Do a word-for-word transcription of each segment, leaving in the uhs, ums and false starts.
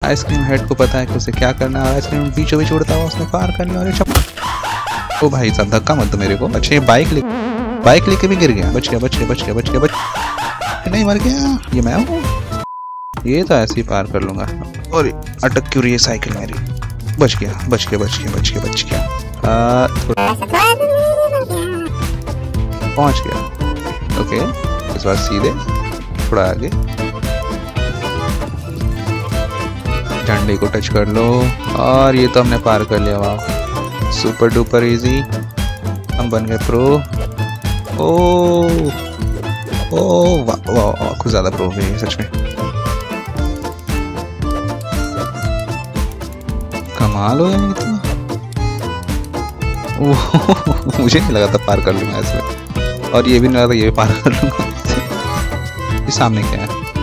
Ice cream head को पता है कि उसे क्या करना है। आइसक्रीम बीचों बीच उड़ता हुआ उसने पार कर लिया और ये ओ भाई साहब धक्का मत दो मेरे को। अच्छा ये बाइक ले बाइक लेके भी गिर गया। बच गया बच गया बच गया बच गया बच नहीं मर गया। ये मैं हूँ, ये तो ऐसे ही पार कर लूंगा। और अटक क्यों रही है साइकिल मेरी। बच गया बच गया बच गया बच गया बच गया पहुंच गया। ओके इस बार सीधे थोड़ा आगे झंडे को टच कर लो और ये तो हमने पार कर लिया। वाह सुपर डुपर इजी, हम बन गए प्रो। ओ ओ वाह वाह कुछ ज्यादा प्रो हो गई सच में, कमाल हो गया इतना। मुझे नहीं लगा था पार कर लूंगा इसमें, और ये भी नहीं लगा था ये पार कर लूंगा। ये सामने क्या है,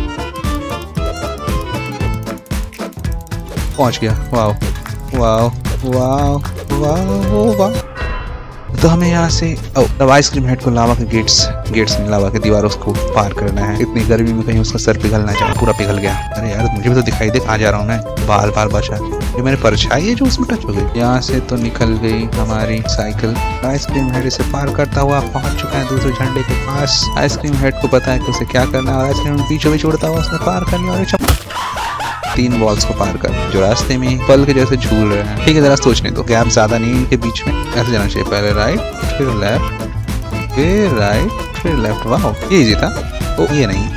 पहुंच गया। वाह वाह वाह वाह वाह। तो हमें यहाँ से अब आइसक्रीम हेड को लावा के गेट्स गेट्स में लावा के दीवारों को पार करना है। इतनी गर्मी में कहीं उसका सर पिघल ना जाए। पूरा पिघल गया। अरे यार मुझे भी तो दिखाई दे कहाँ जा रहा हूँ मैं। बाल बाल बचा ये मेरे परछाई है जो उसमें टच हो गई। यहाँ से तो निकल गई हमारी साइकिल। आइसक्रीम हेड से पार करता हुआ पहुंच चुका है दूसरे झंडे के पास। आइसक्रीम हेड को पता है कि उसे क्या करना है। आइसक्रीम बीचों बीच उड़ता हुआ उसने पार कर लिया और तीन बॉल्स को पार कर जो रास्ते में पल के जैसे झूल रहे हैं। ठीक है जरा सोचने दो, गैप ज्यादा नहीं इनके बीच में। ऐसे जाना चाहिए, पहले राइट फिर लेफ्ट फिर राइट फिर लेफ्ट। वाह ये इजी था। ओ ये नहीं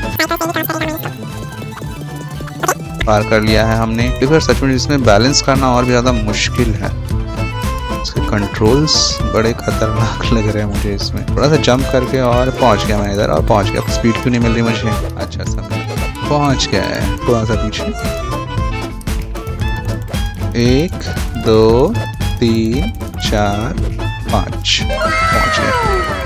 पार कर लिया है हमने। देखो सच में इसमें बैलेंस करना और भी ज्यादा मुश्किल है। इसके कंट्रोल्स बड़े खतरनाक लग रहे हैं मुझे इसमें। थोड़ा सा जंप करके और पहुंच गया मैं इधर और पहुंच गया। स्पीड क्यों नहीं मिल रही मुझे। अच्छा सब पहुंच गया है। थोड़ा सा पीछे एक दो तीन चार पाँच पहुंच गया।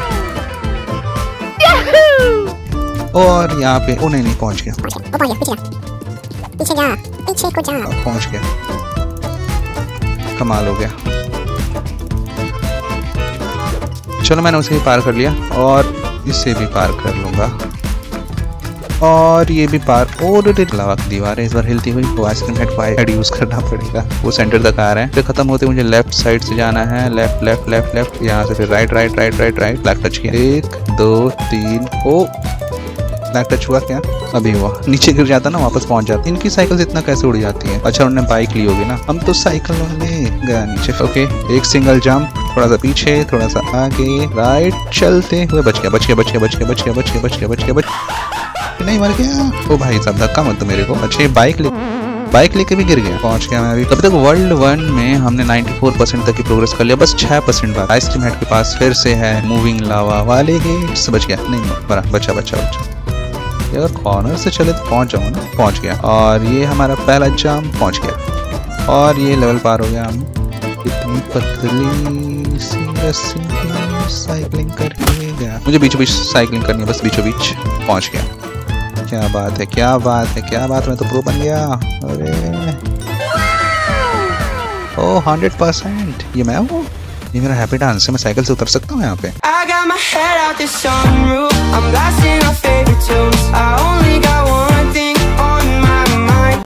और यहाँ पे ओ नहीं नहीं पहुंच गया पीछे जा पीछे को जा पहुंच गया। कमाल हो गया। चलो मैंने उसे भी पार कर लिया और इसे भी पार कर लूंगा और ये भी पार। और लावा की दीवार है इस बार हिलती हुई। वो आइसक्रीम हेड का हेड यूज करना पड़ेगा। वो सेंटर तक आ रहा है। फिर खत्म होते मुझे लेफ्ट साइड से जाना है। लेफ्ट लेफ्ट लेफ्ट लेफ्ट यहाँ से फिर right right right right right. Black touch किया। एक दो तीन। ओ ब्लैक टच हुआ क्या अभी हुआ। नीचे गिर जाता ना वापस पहुंच जाती। इनकी साइकिल से इतना कैसे उड़ जाती है। अच्छा उन्होंने बाइक ली होगी ना। हम तो साइकिल वाले गया नीचे। ओके एक सिंगल जंप, थोड़ा सा पीछे थोड़ा सा आगे राइट चलते हुए बच गया बच गया बच गया बच गया बच गया बच गया बच गया बच गया बच नहीं मर गया। ओ भाई साहब धक्का मत दो मेरे को। अच्छे बाइक ले बाइक लेके भी गिर गया। पहुंच गया मैं अभी। तब तक वर्ल्ड वन में हमने चौरानवे परसेंट तक की प्रोग्रेस कर लिया। बस छह परसेंट बाद आइसक्रीम हेड के पास फिर से है मूविंग लावा वाले गेट्स। बच गया नहीं बड़ा बचा बचा बचा। अगर कॉर्नर से चले तो पहुंच जाऊँ ना। पहुंच गया और ये हमारा पहला जंप पहुंच गया और ये लेवल पार हो गया। हम इतनी पतली सी रस्सी साइकिलिंग करके गया। मुझे बीचों बीच साइकिलिंग करनी है बस बीचों बीच। पहुंच गया। क्या बात है क्या बात है क्या बात। मैं तो प्रो बन गया। अरे ओ हंड्रेड परसेंट ये मैं हूँ। ये मेरा हैप्पी डांस है। मैं साइकिल से उतर सकता हूँ यहाँ पे।